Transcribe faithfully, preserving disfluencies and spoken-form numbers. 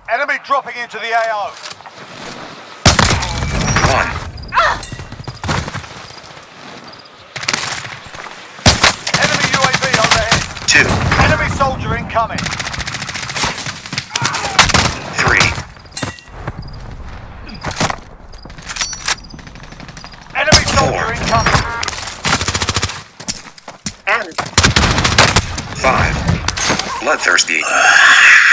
Enemy dropping into the A O. One. Enemy U A V overhead. Two. Enemy soldier incoming. Three. Enemy soldier Four. incoming. Five. Bloodthirsty.